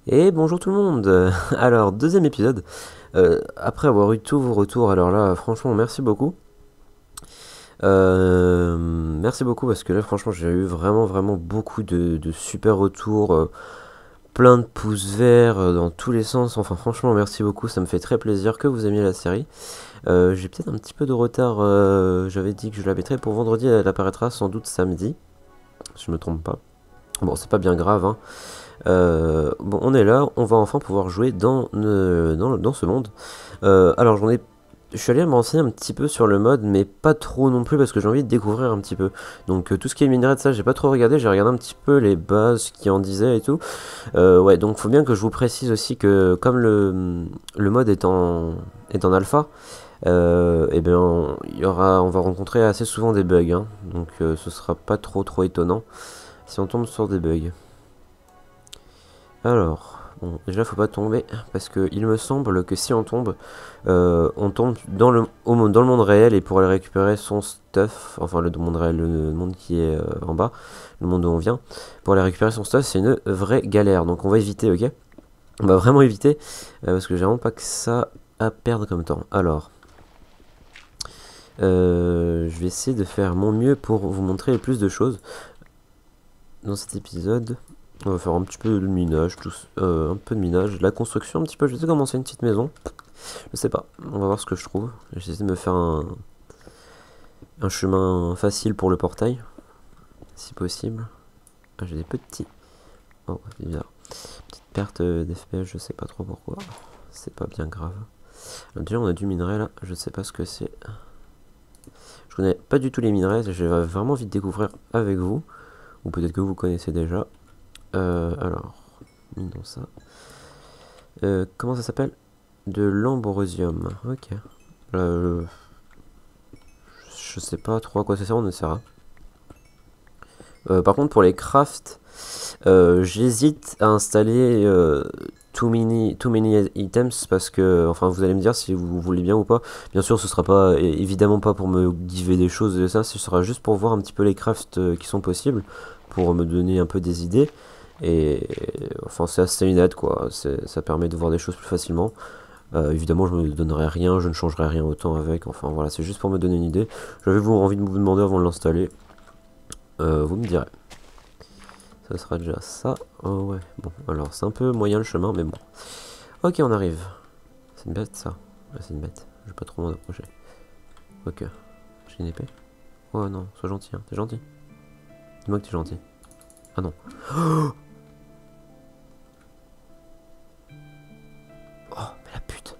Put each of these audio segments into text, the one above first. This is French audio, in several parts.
Et bonjour tout le monde. Alors, deuxième épisode. Après avoir eu tous vos retours, alors là, franchement, merci beaucoup. Merci beaucoup parce que là, franchement, j'ai eu vraiment beaucoup de super retours. Plein de pouces verts dans tous les sens. Enfin, franchement, merci beaucoup. Ça me fait très plaisir que vous aimiez la série. J'ai peut-être un petit peu de retard. J'avais dit que je la mettrais pour vendredi. Elle apparaîtra sans doute samedi. Si je me trompe pas. Bon, c'est pas bien grave, hein. Bon, on est là, on va enfin pouvoir jouer dans ce monde. Alors, je suis allé me renseigner un petit peu sur le mode, mais pas trop non plus parce que j'ai envie de découvrir un petit peu. Donc, tout ce qui est minerai de ça, j'ai pas trop regardé. J'ai regardé un petit peu les bases qui en disaient et tout. Ouais, donc faut bien que je vous précise aussi que comme le mode est en alpha, eh bien, on va rencontrer assez souvent des bugs, hein. Donc, ce sera pas trop étonnant si on tombe sur des bugs. Alors, bon, déjà faut pas tomber parce que il me semble que si on tombe dans le monde réel et pour aller récupérer son stuff, enfin le monde réel, le monde qui est en bas, le monde d'où on vient, pour aller récupérer son stuff, c'est une vraie galère. Donc on va éviter, ok? On va vraiment éviter parce que j'ai vraiment pas que ça à perdre comme temps. Alors, je vais essayer de faire mon mieux pour vous montrer le plus de choses dans cet épisode. On va faire un petit peu de minage, un peu de minage, de la construction un petit peu. Je vais essayer de commencer une petite maison. Je sais pas, on va voir ce que je trouve. J'essaie de me faire un chemin facile pour le portail, si possible. Ah, j'ai des petits. Oh, c'est bizarre. Petite perte d'FPS, je sais pas trop pourquoi. C'est pas bien grave. Alors, déjà, on a du minerai là, je sais pas ce que c'est. Je connais pas du tout les minerais, j'ai vraiment envie de découvrir avec vous. Ou peut-être que vous connaissez déjà. Alors, minons ça. Comment ça s'appelle? De l'ambrosium. Ok. Euh, je sais pas trop à quoi ça sert, on essaiera. Par contre, pour les crafts, j'hésite à installer too many items parce que, enfin, vous allez me dire si vous voulez bien ou pas. Bien sûr, ce sera pas, évidemment pas pour me giver des choses et ça, ce sera juste pour voir un petit peu les crafts qui sont possibles, pour me donner un peu des idées. Et enfin, c'est assez une aide quoi. Ça permet de voir des choses plus facilement. Évidemment, je ne me donnerai rien, je ne changerai rien autant avec. Enfin voilà, c'est juste pour me donner une idée. J'avais envie de vous demander avant de l'installer. Vous me direz. Ça sera déjà ça. Oh ouais, bon, alors c'est un peu moyen le chemin, mais bon. Ok, on arrive. C'est une bête ça. Ouais, c'est une bête. Je vais pas trop m'en approcher. Ok. J'ai une épée. Oh non, sois gentil, hein. T'es gentil. Dis-moi que t'es gentil. Ah non. Oh, mais la pute.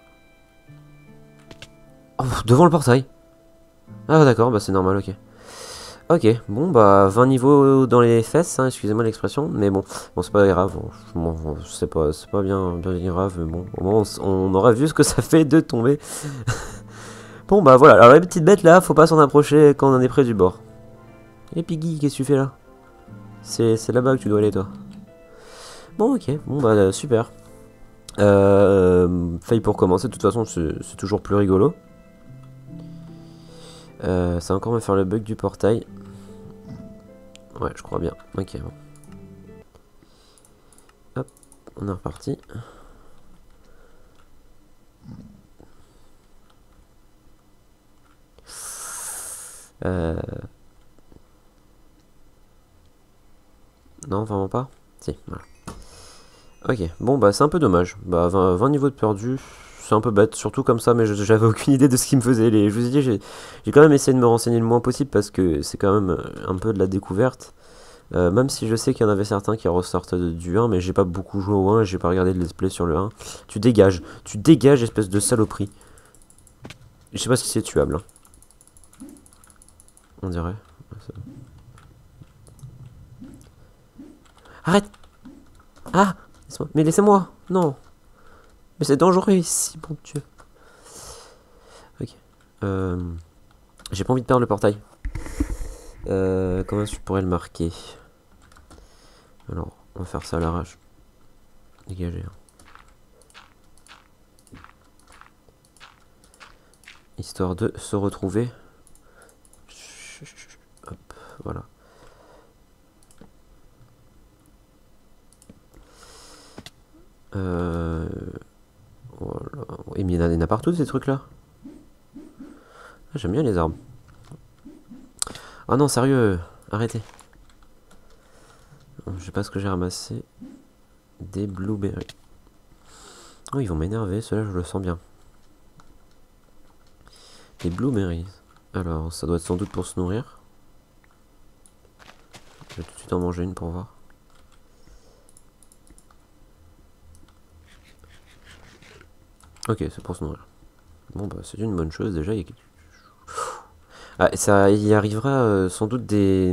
Oh, devant le portail. Ah d'accord, bah c'est normal, ok. Ok, bon bah 20 niveaux dans les fesses, hein, excusez-moi l'expression, mais bon c'est pas grave, c'est pas bien grave, mais bon, au moins on aura vu ce que ça fait de tomber. Bon bah voilà, alors la petite bête là, faut pas s'en approcher quand on en est près du bord. Et Piggy, qu'est-ce que tu fais là? C'est là-bas que tu dois aller toi. Bon ok, bon bah super. Faille pour commencer, de toute façon c'est toujours plus rigolo. Ça va encore me faire le bug du portail. Ouais, je crois bien. Ok, bon. Hop, on est reparti. Euh... Non, vraiment pas. Si, voilà. Ok, bon bah c'est un peu dommage. Bah 20 niveaux de perdu, c'est un peu bête, surtout comme ça, mais j'avais aucune idée de ce qui me faisait. Je vous ai dit, j'ai quand même essayé de me renseigner le moins possible parce que c'est quand même un peu de la découverte. Même si je sais qu'il y en avait certains qui ressortent du 1, mais j'ai pas beaucoup joué au 1 et j'ai pas regardé de let's play sur le 1. Tu dégages espèce de saloperie. Je sais pas si c'est tuable, hein. On dirait. Arrête! Ah! Mais laissez-moi! Non! Mais c'est dangereux ici, mon dieu. Ok. J'ai pas envie de perdre le portail. Comment je pourrais le marquer? Alors, on va faire ça à l'arrache. Dégager. Histoire de se retrouver. Hop, voilà. Euh... Voilà. Oui, mais il y en a partout ces trucs là. Ah, j'aime bien les arbres. Ah non, sérieux, arrêtez. Je sais pas ce que j'ai ramassé. Des blueberries. Oh, ils vont m'énerver, ceux-là je le sens bien. Des blueberries. Alors, ça doit être sans doute pour se nourrir. Je vais tout de suite en manger une pour voir. Ok, c'est pour se nourrir. Bon, bah, c'est une bonne chose déjà. Ah, ça y arrivera sans doute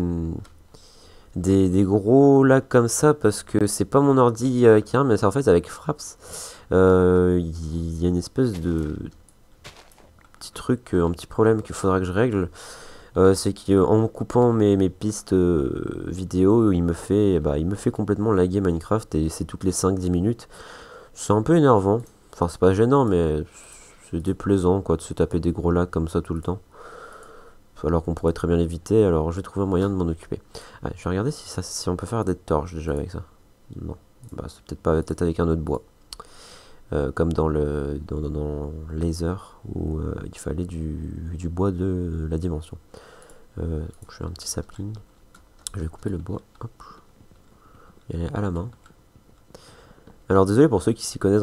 des gros lags comme ça parce que c'est pas mon ordi qui a, mais c'est en fait avec Fraps. Il y a une espèce de petit truc, un petit problème qu'il faudra que je règle. C'est qu'en coupant mes pistes vidéo, il me fait complètement laguer Minecraft et c'est toutes les 5-10 minutes. C'est un peu énervant. Enfin, c'est pas gênant, mais c'est déplaisant quoi de se taper des gros lags comme ça tout le temps. Alors qu'on pourrait très bien l'éviter, alors je vais trouver un moyen de m'en occuper. Ah, je vais regarder si on peut faire des torches déjà avec ça. Non, bah c'est peut-être pas, peut-être avec un autre bois. Comme dans Laser, où il fallait du bois de la dimension. Donc je fais un petit sapling. Je vais couper le bois, hop, et à la main. Alors désolé pour ceux qui s'y connaissent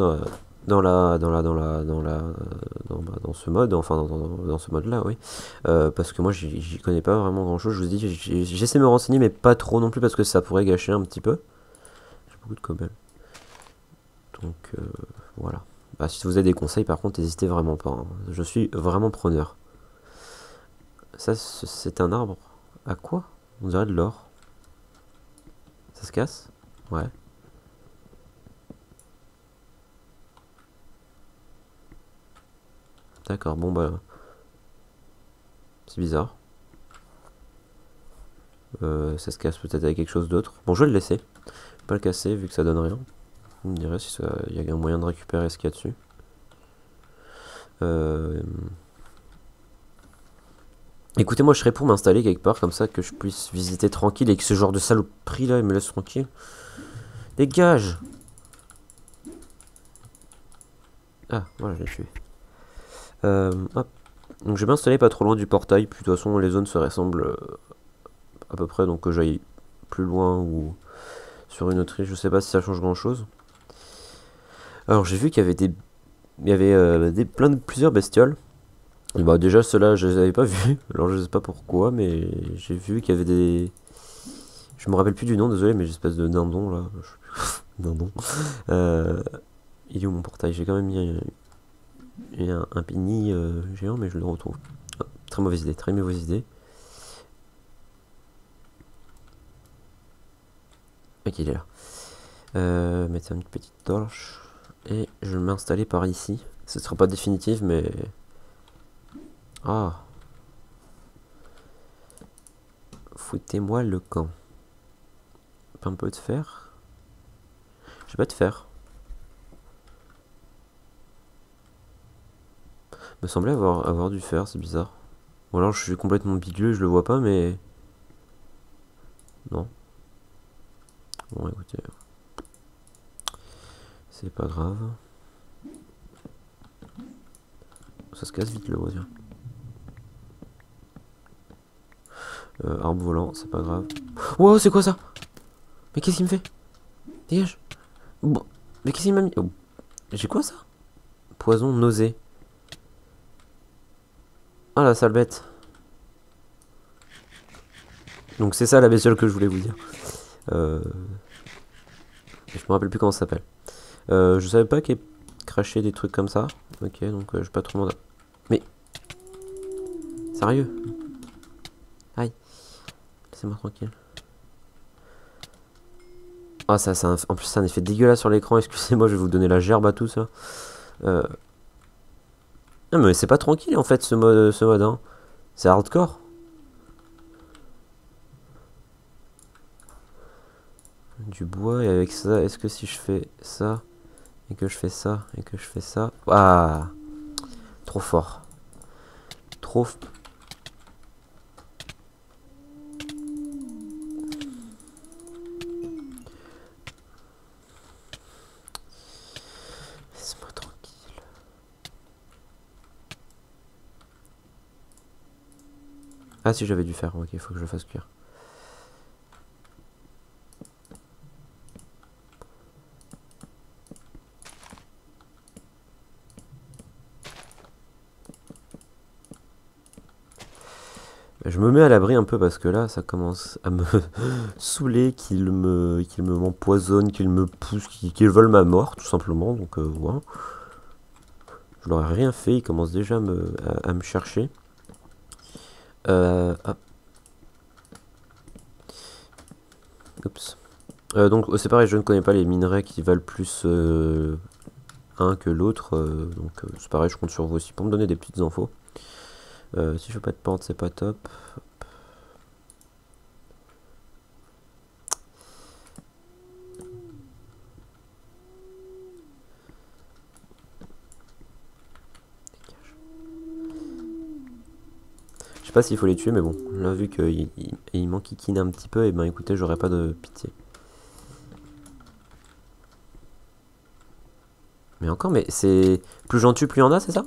dans ce mode, enfin dans ce mode là, oui. Parce que moi j'y connais pas vraiment grand chose. Je vous dis, j'essaie de me renseigner, mais pas trop non plus parce que ça pourrait gâcher un petit peu. J'ai beaucoup de cobble. Donc voilà. Bah, si vous avez des conseils, par contre, n'hésitez vraiment pas, hein. Je suis vraiment preneur. Ça, c'est un arbre. À quoi? On dirait de l'or. Ça se casse? Ouais. D'accord, bon bah. C'est bizarre. Ça se casse peut-être avec quelque chose d'autre. Bon, je vais le laisser. Je vais pas le casser vu que ça donne rien. Vous me direz si il y a un moyen de récupérer ce qu'il y a dessus. Écoutez, moi je serais pour m'installer quelque part comme ça que je puisse visiter tranquille et que ce genre de saloperie là il me laisse tranquille. Dégage! Ah, voilà, je l'ai tué. Hop. Donc je vais m'installer pas trop loin du portail, puis de toute façon les zones se ressemblent à peu près, donc que j'aille plus loin ou sur une autre île, je sais pas si ça change grand chose. Alors j'ai vu qu'il y avait plusieurs bestioles. Et bah déjà ceux-là je les avais pas vus, alors je sais pas pourquoi, mais j'ai vu qu'il y avait des... Je me rappelle plus du nom, désolé, mais espèce de dindon là. Dindon. Il est où mon portail? J'ai quand même mis un pini géant, mais je le retrouve. Ah, très mauvaise idée, très mauvaise idée. Ok, il est là. Mettre une petite torche. Et je vais m'installer par ici. Ce sera pas définitif, mais... Ah. Foutez-moi le camp. Un peu de fer. J'ai pas de fer. Me semblait avoir du fer, c'est bizarre. Ou alors je suis complètement bigleux, je le vois pas, mais... Non. Bon, écoutez... C'est pas grave. Ça se casse vite le bois, tiens. Arbre volant, c'est pas grave. Wow, c'est quoi ça? Mais qu'est-ce qu'il me fait? Dégage. Bon. Mais qu'est-ce qu'il m'a mis? Oh. J'ai quoi ça? Poison, nausée. Ah la sale bête. Donc c'est ça la bestiole que je voulais vous dire. Je me rappelle plus comment ça s'appelle. Je savais pas qu'elle crachait des trucs comme ça. Ok, donc je vais pas trop m'en... Mais... Sérieux? Aïe. Laissez-moi tranquille. Ah ça, en plus c'est un effet dégueulasse sur l'écran. Excusez-moi, je vais vous donner la gerbe à tout ça. Non mais c'est pas tranquille en fait ce mode hein. C'est hardcore. Du bois et avec ça, est-ce que si je fais ça et que je fais ça et que je fais ça... Ah, trop fort. Trop... Ah si, j'avais dû faire, ok, il faut que je le fasse cuire. Je me mets à l'abri un peu parce que là, ça commence à me saouler qu'il m'empoisonne, qu'il me pousse, qu'il vole ma mort, tout simplement. Donc voilà. Je leur ai rien fait, il commence déjà à me chercher. Hop. Oups. Donc c'est pareil, je ne connais pas les minerais qui valent plus un que l'autre. Donc c'est pareil, je compte sur vous aussi pour me donner des petites infos. Si je veux pas de porte, c'est pas top. Je sais pas s'il faut les tuer, mais bon, là vu qu'il m'enquiquine un petit peu, et ben écoutez, j'aurais pas de pitié. Mais encore, mais c'est... Plus j'en tue, plus il y en a, c'est ça?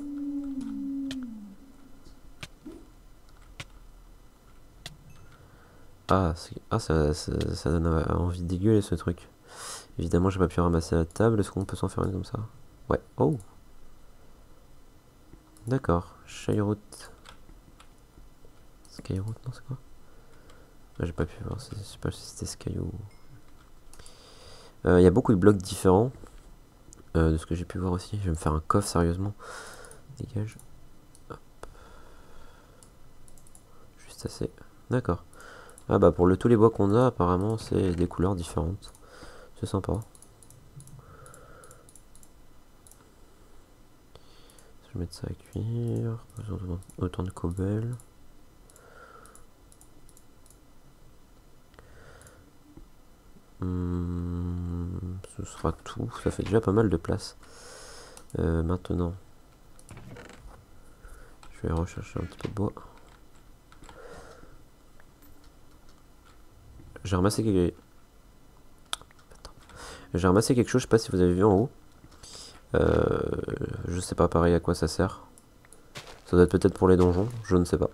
Ah, ça donne envie de dégueuler ce truc. Évidemment, j'ai pas pu ramasser la table. Est-ce qu'on peut s'en faire une comme ça? Ouais. Oh. D'accord. Shyroot. Skyroot, non, c'est quoi? Ah, j'ai pas pu voir. Je sais pas si c'était Sky ou... Il y a beaucoup de blocs différents. De ce que j'ai pu voir aussi. Je vais me faire un coffre, sérieusement. Dégage. Hop. Juste assez. D'accord. Ah bah pour tous les bois qu'on a, apparemment, c'est des couleurs différentes. C'est sympa. Je vais mettre ça à cuire. Autant de cobble. Ce sera tout. Ça fait déjà pas mal de place. Maintenant, je vais rechercher un petit peu de bois. J'ai ramassé quelque... J'ai ramassé quelque chose, je sais pas si vous avez vu en haut. Je sais pas pareil à quoi ça sert. Ça doit être peut-être pour les donjons, je ne sais pas.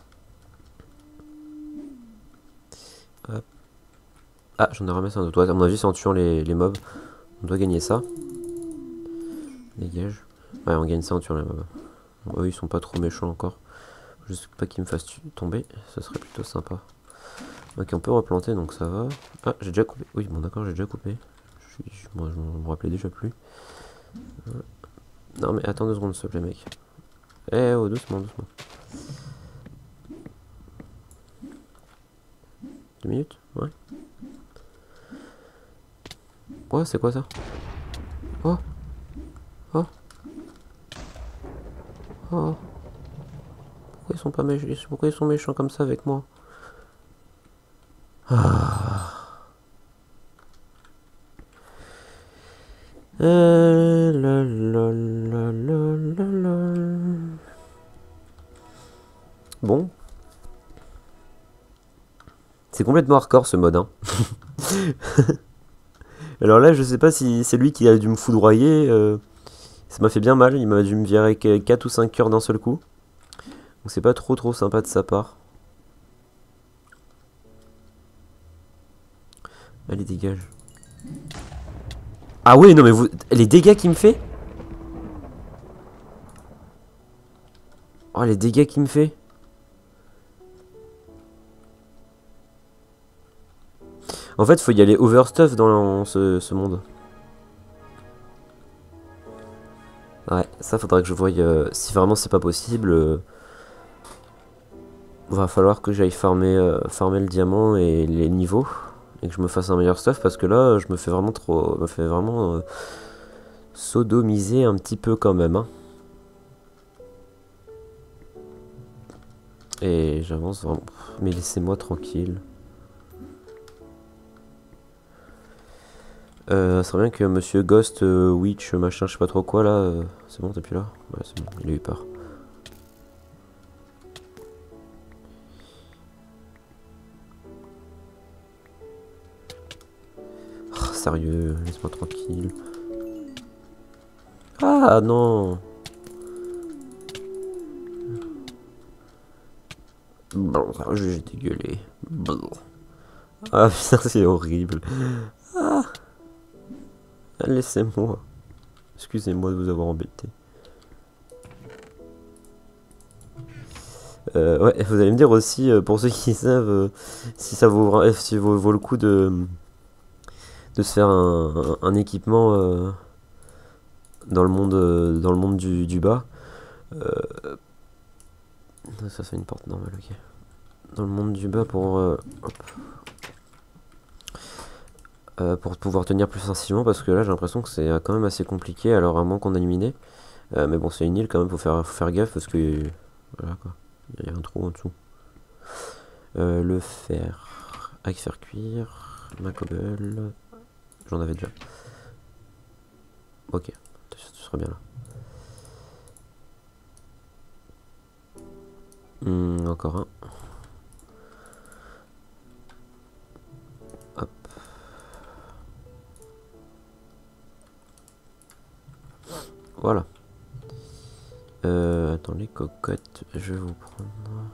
Hop. Ah, j'en ai ramassé un autre. Ouais, à mon avis, c'est en tuant les mobs. On doit gagner ça. Dégage. Ouais, on gagne ça en tuant les mobs. Bon, eux, ils sont pas trop méchants encore. Juste pas qu'ils me fassent tomber, ça serait plutôt sympa. Ok, on peut replanter, donc ça va. Ah, j'ai déjà coupé. Oui, bon, d'accord, j'ai déjà coupé. Moi, je me rappelais déjà plus. Non, mais attends 2 secondes, s'il te plaît, mec. Eh, oh, doucement, doucement. 2 minutes? Ouais. Ouais, c'est quoi ça? Oh! Oh! Oh! Pourquoi ils sont pas méchants? Pourquoi ils sont méchants comme ça avec moi? Ah. Bon. C'est complètement hardcore ce mode, hein. Alors là, je sais pas si c'est lui qui a dû me foudroyer. Ça m'a fait bien mal. Il m'a dû me virer 4 ou 5 cœurs d'un seul coup. Donc c'est pas trop sympa de sa part. Allez, dégage. Ah oui, non mais vous... Les dégâts qu'il me fait? Oh, les dégâts qu'il me fait. En fait, faut y aller overstuff dans ce monde. Ouais, ça faudrait que je voie... si vraiment c'est pas possible... va falloir que j'aille farmer le diamant et les niveaux. Et que je me fasse un meilleur stuff parce que là, je me fais vraiment sodomiser un petit peu quand même, hein. Et j'avance vraiment... Mais laissez-moi tranquille. Ça serait bien que Monsieur Ghost, Witch, machin, je sais pas trop quoi là. C'est bon, t'es plus là? Ouais, c'est bon, il a eu peur. Oh, sérieux, laisse-moi tranquille. Ah non! Bon, j'ai dégueulé. Bon. Ah putain, c'est horrible. Ah, laissez-moi. Excusez-moi de vous avoir embêté. Ouais, vous allez me dire aussi, pour ceux qui savent, si ça vaut le coup de se faire un équipement dans le monde du bas. Ça c'est une porte normale, ok. Dans le monde du bas pour pouvoir tenir plus facilement, parce que là j'ai l'impression que c'est quand même assez compliqué, alors à moins qu'on a miné. Mais bon, c'est une île quand même, faut faire gaffe parce que voilà quoi, il y a un trou en dessous. Le fer, avec faire cuire, ma cobble, j'en avais déjà. Ok, tu seras bien là. Encore un. Hop. Voilà. Attends, les cocottes, je vais vous prendre.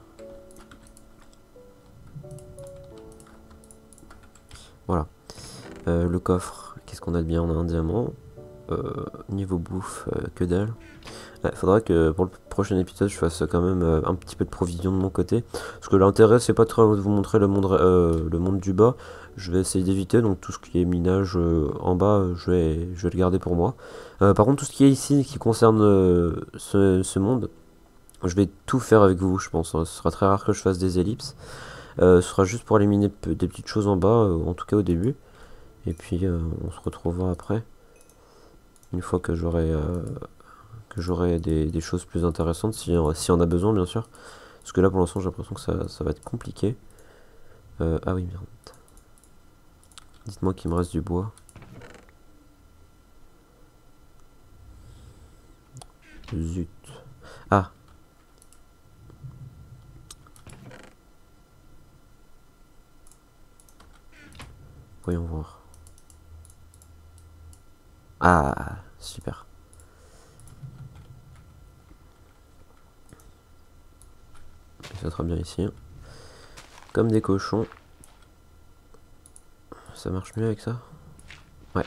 Voilà. Le coffre, qu'est-ce qu'on a de bien? On a un diamant. Niveau bouffe, que dalle. Il faudra que pour le prochain épisode je fasse quand même un petit peu de provision de mon côté. Parce que l'intérêt c'est pas trop de vous montrer le monde du bas. Je vais essayer d'éviter, donc tout ce qui est minage en bas, je vais le garder pour moi. Par contre tout ce qui est ici qui concerne ce monde, je vais tout faire avec vous je pense. Ce sera très rare que je fasse des ellipses. Ce sera juste pour éliminer des petites choses en bas, en tout cas au début. Et puis on se retrouvera après. Une fois que j'aurai des choses plus intéressantes, si on a besoin bien sûr. Parce que là pour l'instant j'ai l'impression que ça va être compliqué. Ah oui merde. Dites-moi qu'il me reste du bois. Zut. Ah. Voyons voir. Ah, super. Ça sera bien ici. Comme des cochons. Ça marche mieux avec ça? Ouais.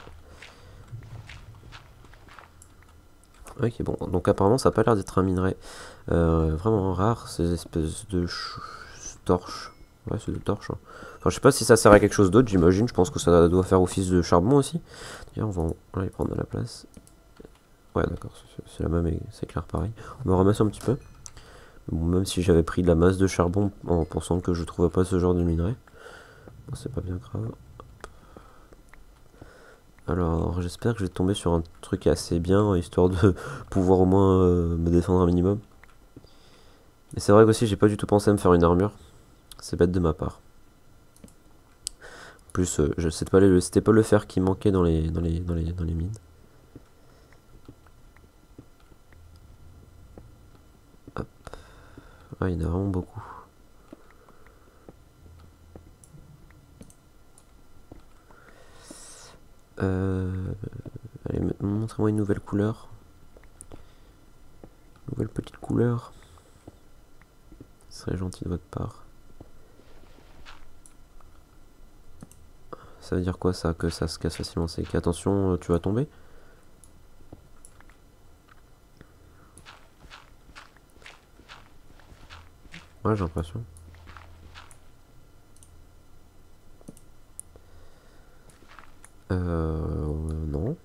Ok, bon. Donc apparemment ça n'a pas l'air d'être un minerai vraiment rare, ces espèces de torches. Ouais, c'est des torches. Hein. Enfin, je sais pas si ça sert à quelque chose d'autre, j'imagine. Je pense que ça doit faire office de charbon aussi. D'ailleurs, on va aller prendre de la place. Ouais, d'accord, c'est la même et c'est clair pareil. On me ramasse un petit peu. Bon, même si j'avais pris de la masse de charbon en pensant que je trouvais pas ce genre de minerai. Bon, c'est pas bien grave. Alors, j'espère que je vais tomber sur un truc assez bien, histoire de pouvoir au moins me défendre un minimum. Et c'est vrai qu'aussi, j'ai pas du tout pensé à me faire une armure. C'est bête de ma part. En plus, c'était pas le fer qui manquait dans les mines. Hop. Ah, il y en a vraiment beaucoup. Allez, montrez-moi une nouvelle couleur. Nouvelle petite couleur. Ce serait gentil de votre part. Ça veut dire quoi ça? Que ça se casse facilement? C'est qu'attention, tu vas tomber? Ouais, j'ai l'impression. Non.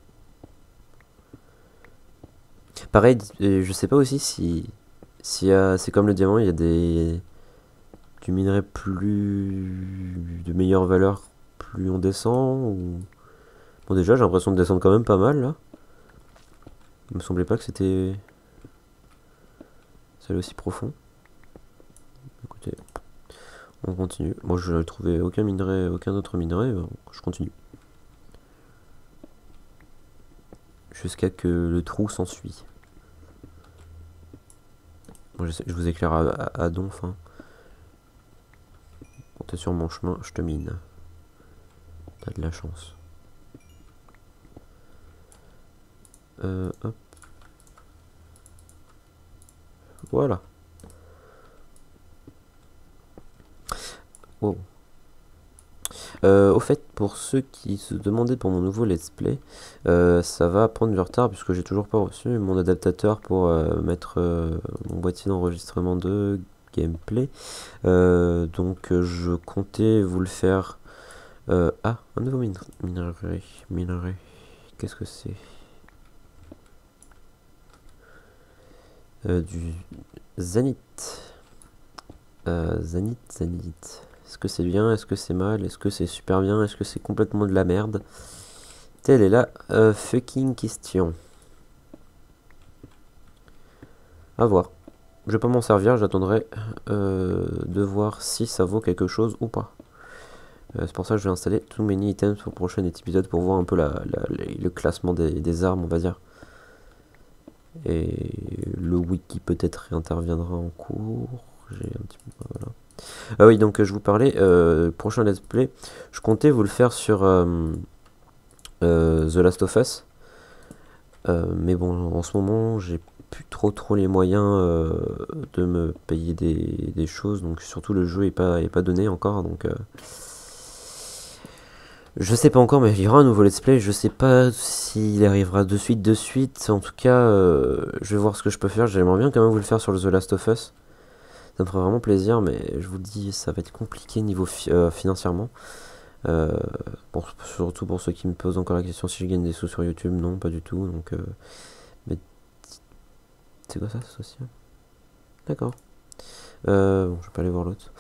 Pareil, je sais pas aussi si c'est comme le diamant, il y a du minerai de meilleure valeur plus on descend ou... Bon déjà j'ai l'impression de descendre quand même pas mal là. Il me semblait pas que c'était ça allait aussi profond. Écoutez, on continue. Moi je n'ai trouvé aucun autre minerai, je continue. Jusqu'à que le trou s'ensuit. Moi je vous éclaire à donf. Hein. Quand t'es sur mon chemin, je te mine. T'as de la chance. Hop. Voilà. Oh. Au fait, pour ceux qui se demandaient pour mon nouveau let's play, ça va prendre du retard puisque j'ai toujours pas reçu mon adaptateur pour mettre mon boîtier d'enregistrement de gameplay. Donc je comptais vous le faire. Ah, un nouveau minerai. Minerai. Qu'est-ce que c'est? Du Zanite. Zanite. Est-ce que c'est bien? Est-ce que c'est mal? Est-ce que c'est super bien? Est-ce que c'est complètement de la merde? Telle est la fucking question. À voir. Je vais pas m'en servir, j'attendrai de voir si ça vaut quelque chose ou pas. C'est pour ça que je vais installer Too Many Items pour le prochain épisode pour voir un peu le classement des armes, on va dire. Et le wiki peut-être réinterviendra en cours. J'ai un petit peu. Voilà. Ah oui, donc je vous parlais, prochain let's play, je comptais vous le faire sur The Last of Us. Mais bon, en ce moment, j'ai plus trop les moyens de me payer des choses, donc surtout le jeu est pas donné encore, donc je sais pas encore, mais il y aura un nouveau let's play. Je sais pas s'il arrivera de suite. En tout cas, je vais voir ce que je peux faire. J'aimerais bien quand même vous le faire sur The Last of Us. Ça me ferait vraiment plaisir, mais je vous le dis, ça va être compliqué niveau financièrement. Surtout pour ceux qui me posent encore la question si je gagne des sous sur YouTube. Non, pas du tout. Donc, mais c'est quoi ça, social? D'accord. Bon, je vais pas aller voir l'autre.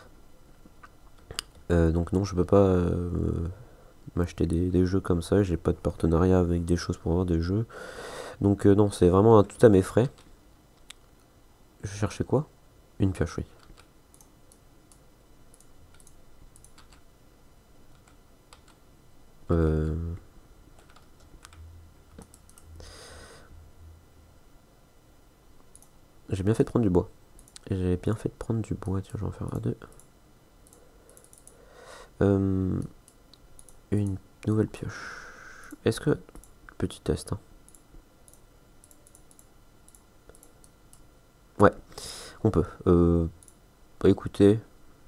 Donc non, je peux pas m'acheter des jeux comme ça. J'ai pas de partenariat avec des choses pour avoir des jeux. Donc non, c'est vraiment tout à mes frais. Je cherchais quoi? Une pioche, oui. Euh... J'ai bien fait de prendre du bois. J'ai bien fait de prendre du bois. Tiens, je vais en faire un deux. Une nouvelle pioche. Est-ce que... Petit test. Hein. Ouais, on peut. Bah écoutez...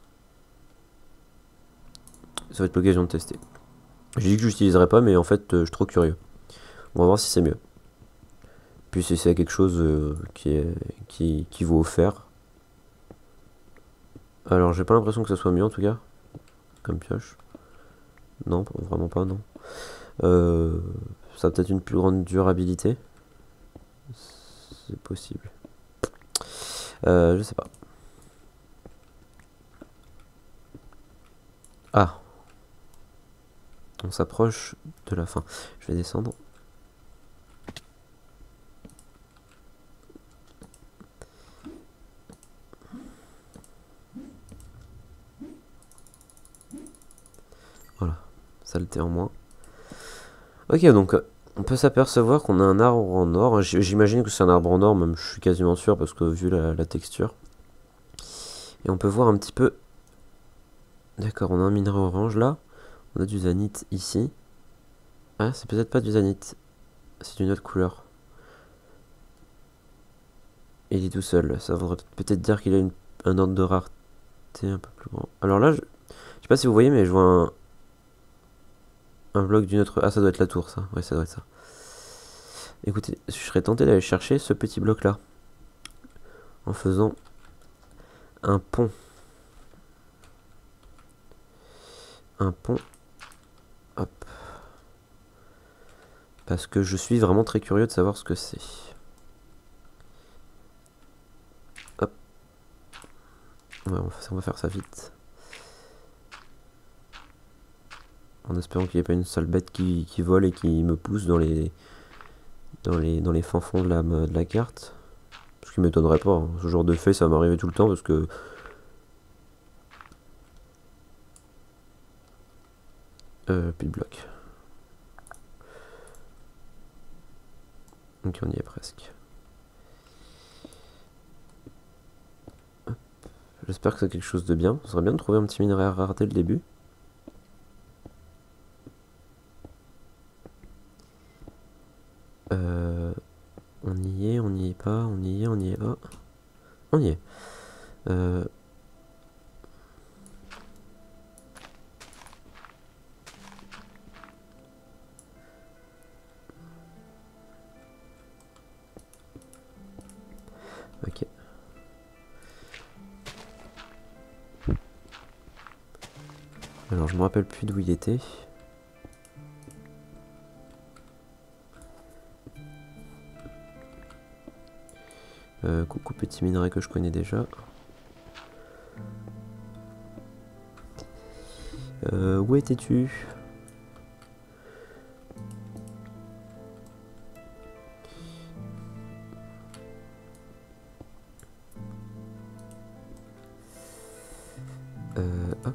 Ça va être l'occasion de tester. J'ai dit que je l'utiliserai pas, mais en fait, je suis trop curieux. On va voir si c'est mieux. Puis si c'est quelque chose qui vaut offert. Alors, j'ai pas l'impression que ça soit mieux en tout cas. Comme pioche. Non, vraiment pas, non. Ça a peut-être une plus grande durabilité. C'est possible. Je sais pas. Ah. On s'approche de la fin. Je vais descendre. Voilà. Saleté en moins. Ok, donc on peut s'apercevoir qu'on a un arbre en or. J'imagine que c'est un arbre en or, même je suis quasiment sûr parce que vu la texture. Et on peut voir un petit peu. D'accord, on a un minerai orange là. On a du zanite ici. Ah, c'est peut-être pas du zanite. C'est d'une autre couleur. Il est tout seul. Ça voudrait peut-être dire qu'il a un ordre de rareté un peu plus grand. Alors là, je sais pas si vous voyez, mais je vois un bloc d'une autre. Ah, ça doit être la tour, ça. Ouais, ça doit être ça. Écoutez, je serais tenté d'aller chercher ce petit bloc là. En faisant un pont. Un pont. Hop. Parce que je suis vraiment très curieux de savoir ce que c'est. Hop. Ouais, on va faire ça vite. En espérant qu'il n'y ait pas une sale bête qui vole et qui me pousse dans les fins fonds de la carte. Ce qui m'étonnerait pas. Hein. Ce genre de fait, ça m'arrivait tout le temps parce que... plus de blocs. Donc on y est presque. J'espère que c'est quelque chose de bien. Ce serait bien de trouver un petit minerai à rareté le début. On y est, on n'y est pas, on y est, on y est pas. On y est. Ok. Alors je me rappelle plus d'où il était. Coucou petit minerai que je connais déjà. Où étais-tu? Hop.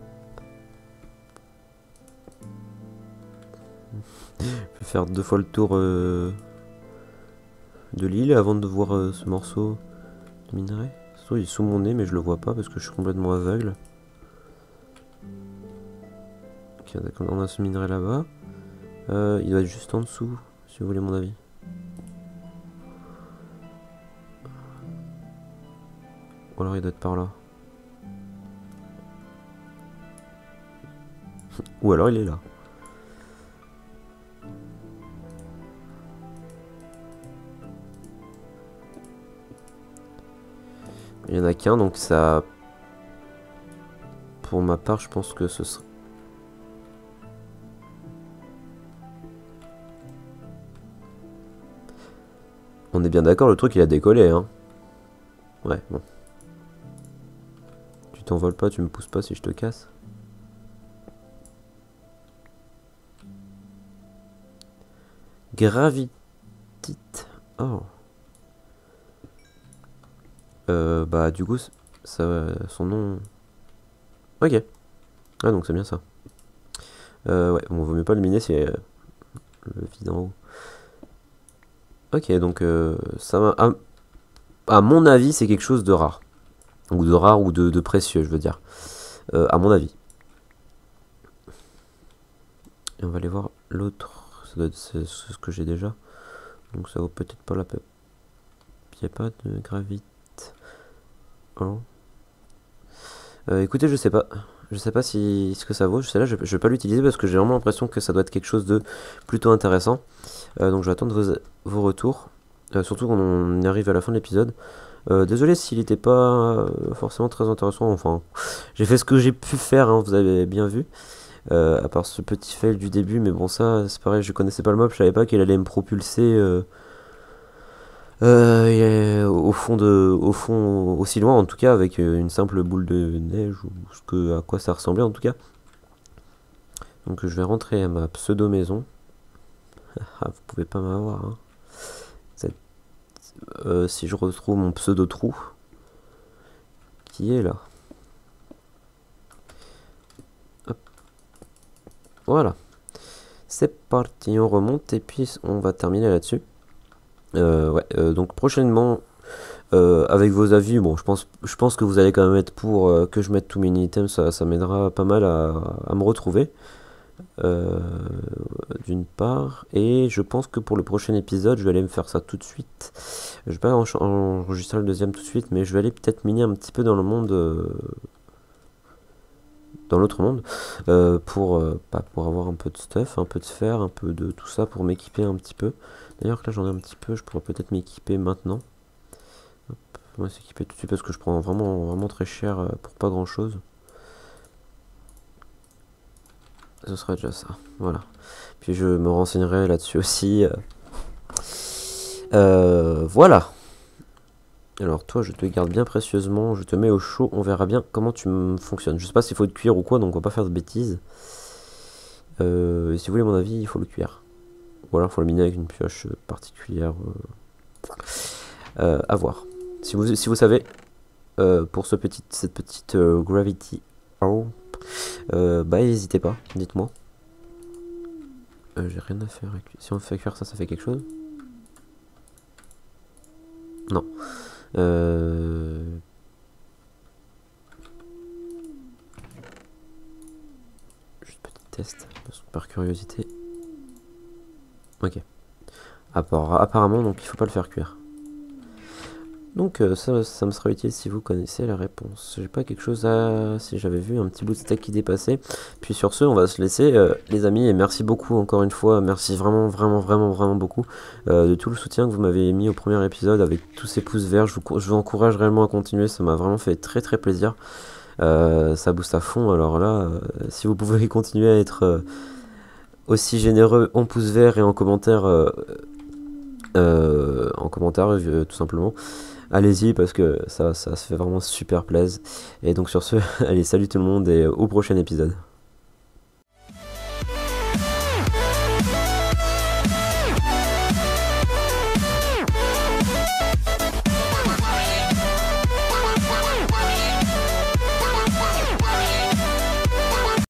Je vais faire 2 fois le tour de l'île avant de voir ce morceau de minerai. Il est sous mon nez mais je le vois pas parce que je suis complètement aveugle. Ok, d'accord, on a ce minerai là-bas. Il doit être juste en dessous, si vous voulez mon avis. Ou alors il doit être par là. Ou alors il est là. Il y en a qu'un, donc ça... Pour ma part, je pense que ce serait... On est bien d'accord, le truc il a décollé, hein. Ouais, bon. Tu t'envoles pas, tu me pousses pas si je te casse. Gravitite. Oh. Bah du coup, ça, son nom... Ok. Ah donc c'est bien ça. Ouais, bon, vaut mieux pas le miner, c'est le vide en haut. Ok, donc ça va... À mon avis, c'est quelque chose de rare. Ou de rare ou de précieux, je veux dire. À mon avis. Et on va aller voir l'autre. Ça doit être ce que j'ai déjà. Donc ça vaut peut-être pas la peine. Il n'y a pas de gravite. Oh. Écoutez, je sais pas. Je sais pas si ce que ça vaut. Là, je vais pas l'utiliser parce que j'ai vraiment l'impression que ça doit être quelque chose de plutôt intéressant. Donc je vais attendre vos retours. Surtout quand on y arrive à la fin de l'épisode. Désolé s'il n'était pas forcément très intéressant. Enfin, j'ai fait ce que j'ai pu faire, hein, vous avez bien vu. À part ce petit fail du début, mais bon, ça, c'est pareil, je connaissais pas le mob, je savais pas qu'il allait me propulser au fond aussi loin, en tout cas, avec une simple boule de neige, ou à quoi ça ressemblait en tout cas. Donc je vais rentrer à ma pseudo maison. Ah, vous pouvez pas m'avoir, hein. Si je retrouve mon pseudo trou, qui est là. Hop. Voilà. C'est parti, on remonte et puis on va terminer là-dessus. Ouais, donc prochainement, avec vos avis, bon, je pense que vous allez quand même être pour que je mette tous mes items, ça m'aidera pas mal à me retrouver. D'une part, et je pense que pour le prochain épisode, je vais aller me faire ça tout de suite. Je vais pas enregistrer le deuxième tout de suite, mais je vais aller peut-être miner un petit peu dans le monde, dans l'autre monde, pour avoir un peu de stuff, un peu de fer, un peu de tout ça pour m'équiper un petit peu. D'ailleurs, là j'en ai un petit peu, je pourrais peut-être m'équiper maintenant. Hop, on va s'équiper tout de suite parce que je prends vraiment très cher pour pas grand chose. Ce sera déjà ça, voilà. Puis je me renseignerai là-dessus aussi. Voilà. Alors toi, je te garde bien précieusement, je te mets au chaud, on verra bien comment tu fonctionnes. Je sais pas s'il faut de cuire ou quoi, donc on va pas faire de bêtises. Si vous voulez mon avis, il faut le cuire. Ou alors il faut le miner avec une pioche particulière. À voir. Si vous savez, pour cette petite Gravity Ore, bah n'hésitez pas, dites-moi. J'ai rien à faire avec lui. Si on fait cuire ça, ça fait quelque chose? Non. Juste petit test, par curiosité. Ok. Apparemment, donc il faut pas le faire cuire. Donc ça me sera utile si vous connaissez la réponse. J'ai pas quelque chose à... Si j'avais vu un petit bout de steak qui dépassait. Puis sur ce, on va se laisser, les amis, et merci beaucoup encore une fois. Merci vraiment, vraiment, vraiment, vraiment beaucoup de tout le soutien que vous m'avez mis au premier épisode avec tous ces pouces verts. Je vous encourage réellement à continuer, ça m'a vraiment fait très très plaisir. Ça booste à fond, alors là, si vous pouvez continuer à être aussi généreux en pouces verts et en commentaire tout simplement. Allez-y parce que ça se fait vraiment super plaisir. Et donc sur ce, allez, salut tout le monde et au prochain épisode.